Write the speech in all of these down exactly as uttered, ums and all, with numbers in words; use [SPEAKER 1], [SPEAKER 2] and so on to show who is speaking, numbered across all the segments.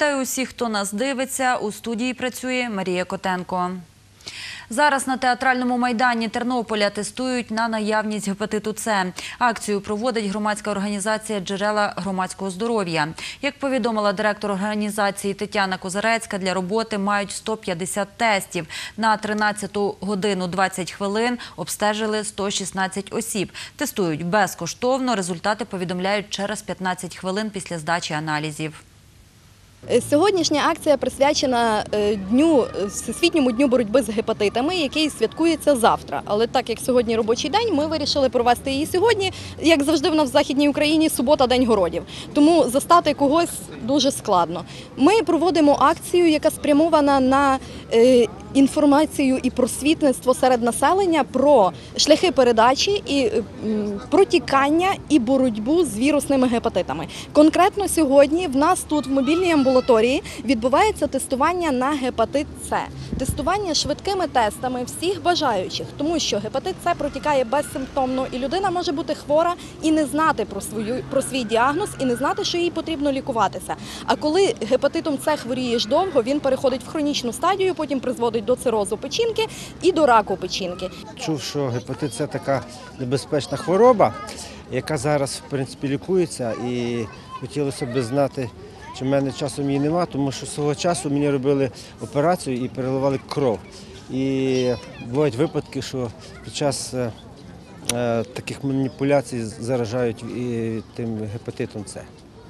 [SPEAKER 1] Вітаю усіх, хто нас дивиться. У студії працює Марія Котенко. Зараз на театральному майдані Тернополя тестують на наявність гепатиту С. Акцію проводить громадська організація «Джерела громадського здоров'я». Як повідомила директор організації Тетяна Козарецька, для роботи мають сто п'ятдесят тестів. На тринадцяту годину двадцять хвилин обстежили сто шістнадцять осіб. Тестують безкоштовно. Результати повідомляють через п'ятнадцять хвилин після здачі аналізів.
[SPEAKER 2] Сьогоднішня акція присвячена дню, Всесвітньому дню боротьби з гепатитами, який святкується завтра. Але так як сьогодні робочий день, ми вирішили провести її сьогодні. Як завжди в нас в Західній Україні, субота – День городів. Тому застати когось дуже складно. Ми проводимо акцію, яка спрямована на інформацію і просвітництво серед населення про шляхи передачі, і протікання і боротьбу з вірусними гепатитами. Конкретно сьогодні в нас тут в мобільній амбулаторії відбувається тестування на гепатит С. Тестування швидкими тестами всіх бажаючих, тому що гепатит С протікає безсимптомно, і людина може бути хвора і не знати про, свою, про свій діагноз, і не знати, що їй потрібно лікуватися. А коли гепатитом С хворієш довго, він переходить в хронічну стадію, потім призводить до цирозу печінки і до раку печінки.
[SPEAKER 3] Чув, що гепатит – це така небезпечна хвороба, яка зараз, в принципі, лікується, і хотілося б знати, чи в мене часом її нема, тому що свого часу мені робили операцію і переливали кров. І бувають випадки, що під час е, е, таких маніпуляцій заражають і тим гепатитом С.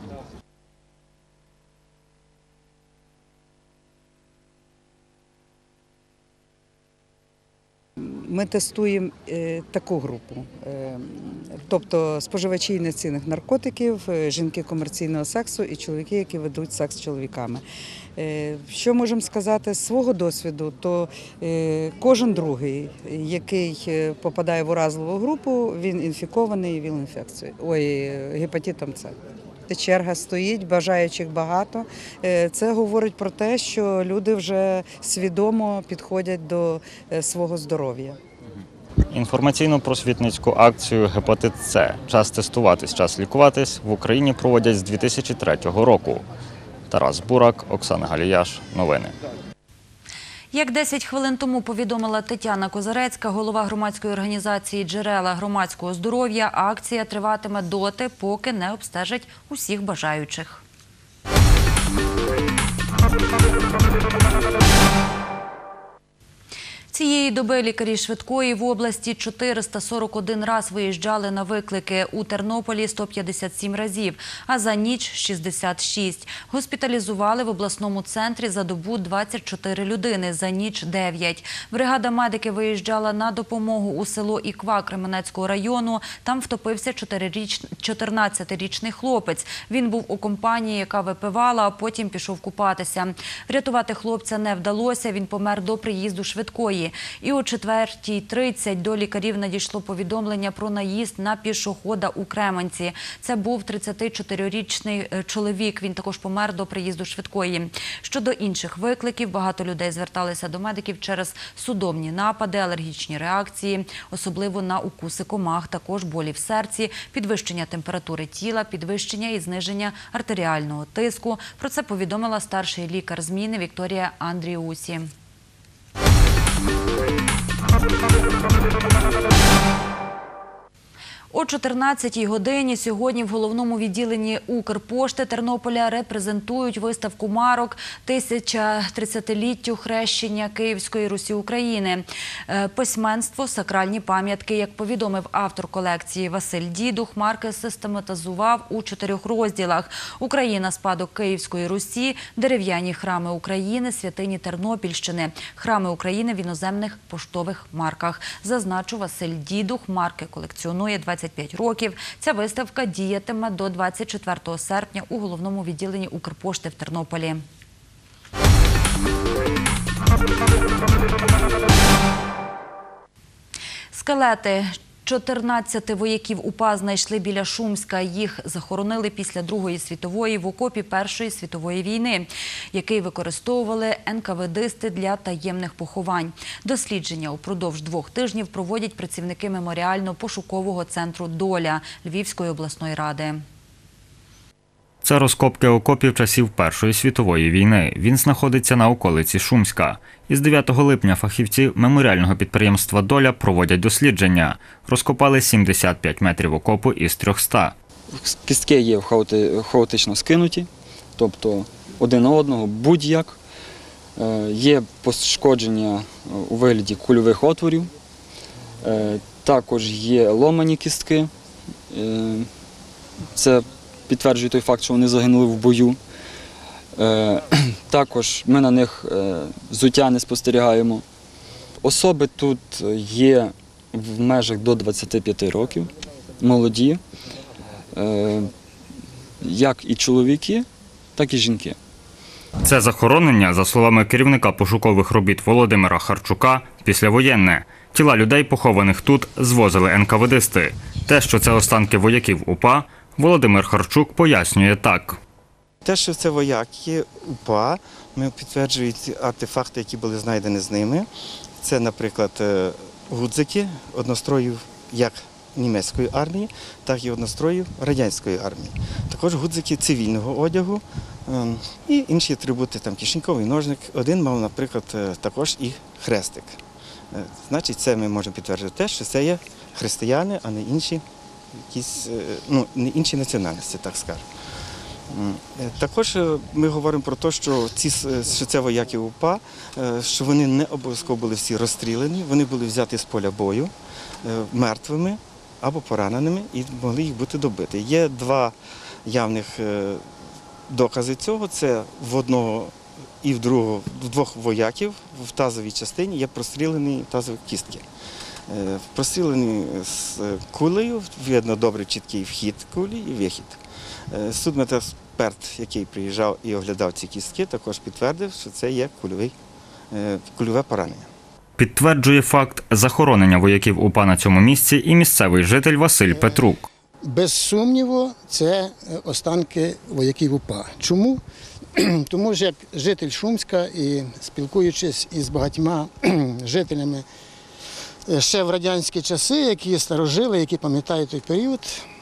[SPEAKER 4] Ми тестуємо таку групу, тобто споживачі ін'єкційних наркотиків, жінки комерційного сексу і чоловіки, які ведуть секс з чоловіками. Що можемо сказати з свого досвіду, то кожен другий, який попадає в уразливу групу, він інфікований ВІЛ-інфекцією, ой, гепатитом С. Черга стоїть, бажаючих багато. Це говорить про те, що люди вже свідомо підходять до свого здоров'я.
[SPEAKER 5] Інформаційно-просвітницьку акцію «Гепатит С. Час тестуватись, час лікуватись» в Україні проводять з дві тисячі третього року. Тарас Бурак, Оксана Галіяш. Новини.
[SPEAKER 1] Як десять хвилин тому повідомила Тетяна Козарецька, голова громадської організації «Джерела громадського здоров'я», акція триватиме доти, поки не обстежать усіх бажаючих. Цієї доби лікарі швидкої в області чотириста сорок один раз виїжджали на виклики, у Тернополі – сто п'ятдесят сім разів, а за ніч – шістдесят шість. Госпіталізували в обласному центрі за добу двадцять чотири людини, за ніч – дев'ять. Бригада медики виїжджала на допомогу у село Іква Кременецького району. Там втопився чотирнадцятирічний хлопець. Він був у компанії, яка випивала, а потім пішов купатися. Врятувати хлопця не вдалося, він помер до приїзду швидкої. І о четвертій тридцять до лікарів надійшло повідомлення про наїзд на пішохода у Кременці. Це був тридцятичотирирічний чоловік, він також помер до приїзду швидкої. Щодо інших викликів, багато людей зверталися до медиків через судомні напади, алергічні реакції, особливо на укуси комах, також болі в серці, підвищення температури тіла, підвищення і зниження артеріального тиску. Про це повідомила старший лікар зміни Вікторія Андріусі. О чотирнадцятій годині сьогодні в головному відділенні Укрпошти Тернополя репрезентують виставку марок «Тисяча тридцятиліттю хрещення Київської Русі України». Письменство, сакральні пам'ятки. Як повідомив автор колекції Василь Дідух, марки систематизував у чотирьох розділах: «Україна. Спадок Київської Русі», «Дерев'яні храми України», «Святині Тернопільщини», «Храми України в іноземних поштових марках». Зазначу, Василь Дідух марки колекціонує двадцять п'ять років. Ця виставка діятиме до двадцять четвертого серпня у головному відділенні Укрпошти в Тернополі. Скелети чотирнадцяти вояків УПА знайшли біля Шумська. Їх захоронили після Другої світової в окопі Першої світової війни, який використовували енкаведисти для таємних поховань. Дослідження упродовж двох тижнів проводять працівники меморіально-пошукового центру «Доля» Львівської обласної ради.
[SPEAKER 5] Це розкопки окопів часів Першої світової війни. Він знаходиться на околиці Шумська. Із дев'ятого липня фахівці меморіального підприємства «Доля» проводять дослідження. Розкопали сімдесят п'ять метрів окопу із трьохсот.
[SPEAKER 6] Кістки є хаоти- хаотично скинуті, тобто один на одного, будь-як. Е, Є пошкодження у вигляді кульових отворів, Е, також є ломані кістки. Е, Це підтверджує той факт, що вони загинули в бою. Е, Також ми на них е, взуття не спостерігаємо. Особи тут є в межах до двадцяти п'яти років, молоді, е, як і чоловіки, так і жінки.
[SPEAKER 5] Це захоронення, за словами керівника пошукових робіт Володимира Харчука, післявоєнне. Тіла людей, похованих тут, звозили ен ка ве дисти. Те, що це останки вояків УПА, Володимир Харчук пояснює так.
[SPEAKER 7] Те, що це вояки УПА, ми підтверджують артефакти, які були знайдені з ними. Це, наприклад, гудзики одностроїв як німецької армії, так і одностроїв радянської армії. Також гудзики цивільного одягу ем, і інші атрибути, там кишеньковий ножник. Один мав, наприклад, також і хрестик. Е, Значить, це ми можемо підтвердити те, що це є християни, а не інші, якісь, е, ну, не інші національності, так скажемо. М, е, Також е, ми говоримо про те, що, ці, с- що це вояки УПА, е, що вони не обов'язково були всі розстріляні, вони були взяті з поля бою е, мертвими або пораненими і могли їх бути добити. Є два явних е, докази цього. Це в одного і в другого, в двох вояків в тазовій частині є прострілені тазові кістки. Е, Прострілені з кулею, видно добре чіткий вхід кулі і вихід. Е, Судмедексперт, який приїжджав і оглядав ці кістки, також підтвердив, що це є кульовий, е, кульове поранення.
[SPEAKER 5] Підтверджує факт захоронення вояків УПА на цьому місці і місцевий житель Василь Петрук.
[SPEAKER 8] Без сумніву, це останки вояків УПА. Чому? Тому що як житель Шумська і спілкуючись із багатьма жителями ще в радянські часи, які старожили, які пам'ятають той період,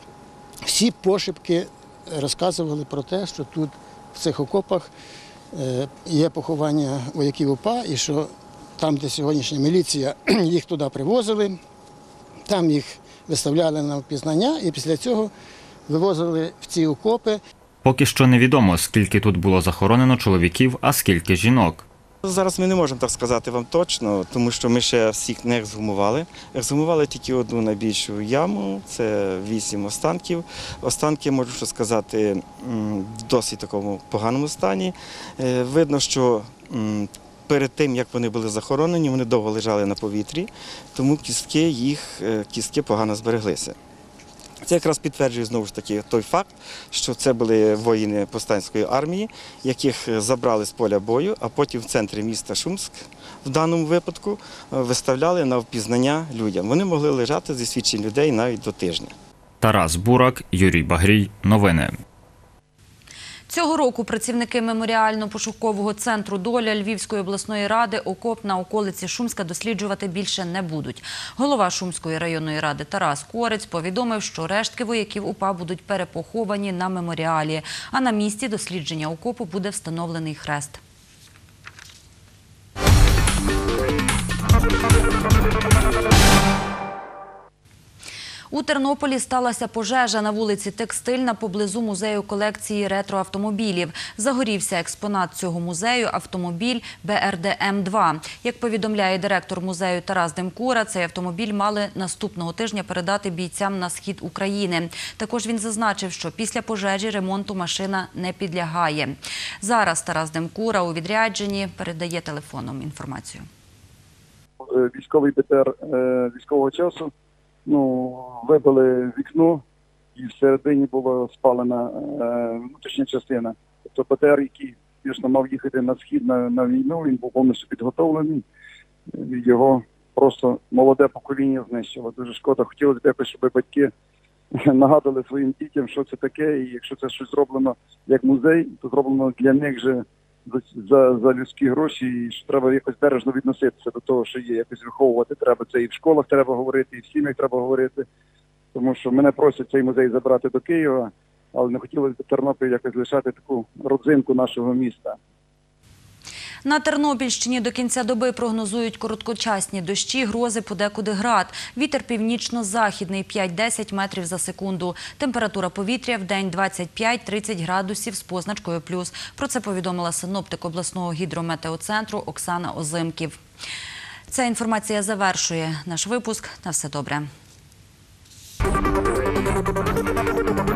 [SPEAKER 8] всі пошепки розказували про те, що тут в цих окопах е, є поховання вояків УПА і що там, де сьогоднішня міліція, їх туди привозили, там їх виставляли на впізнання і після цього вивозили в ці окопи.
[SPEAKER 5] Поки що невідомо, скільки тут було захоронено чоловіків, а скільки жінок.
[SPEAKER 7] Зараз ми не можемо так сказати вам точно, тому що ми ще всіх не ексгумували. Ексгумували тільки одну найбільшу яму, це вісім останків. Останки, можу що сказати, м, в досить такому поганому стані. Е, Видно, що м, перед тим, як вони були захоронені, вони довго лежали на повітрі, тому кістки їх е, кістки погано збереглися. Це якраз підтверджує знову ж таки той факт, що це були воїни повстанської армії, яких забрали з поля бою, а потім в центрі міста Шумськ в даному випадку виставляли на впізнання людям. Вони могли лежати зі свідчень людей навіть до тижня.
[SPEAKER 5] Тарас Бурак, Юрій Багрій. Новини.
[SPEAKER 1] Цього року працівники меморіально-пошукового центру «Доля» Львівської обласної ради окоп на околиці Шумська досліджувати більше не будуть. Голова Шумської районної ради Тарас Корець повідомив, що рештки вояків УПА будуть перепоховані на меморіалі, а на місці дослідження окопу буде встановлений хрест. У Тернополі сталася пожежа на вулиці Текстильна поблизу музею колекції ретроавтомобілів. Загорівся експонат цього музею – автомобіль Бе Ер Де Ем два. Як повідомляє директор музею Тарас Демкура, цей автомобіль мали наступного тижня передати бійцям на схід України. Також він зазначив, що після пожежі ремонту машина не підлягає. Зараз Тарас Демкура у відрядженні передає телефоном інформацію.
[SPEAKER 9] Військовий Бе Те Ер військового часу ну, вибили вікно і всередині була спалена е, внутрішня частина. Тобто Бе Те Ер, який, звісно, мав їхати на схід на, на війну, він був повністю підготовлений. Його просто молоде покоління знищило. Дуже шкода. Хотілося б якось, щоб батьки нагадали своїм дітям, що це таке, і якщо це щось зроблено як музей, то зроблено для них же за, за людські гроші, і що треба якось бережно відноситися до того, що є, якось виховувати треба. Це і в школах треба говорити, і в сім'ях треба говорити. Тому що мене просять цей музей забрати до Києва. але не хотілося б Тернопіль якось лишати таку родзинку нашого міста.
[SPEAKER 1] На Тернопільщині до кінця доби прогнозують короткочасні дощі, грози, подекуди град. Вітер північно-західний п'ять-десять метрів за секунду. Температура повітря в день двадцять п'ять - тридцять градусів з позначкою плюс. Про це повідомила синоптик обласного гідрометеоцентру Оксана Озимків. Ця інформація завершує наш випуск. На все добре.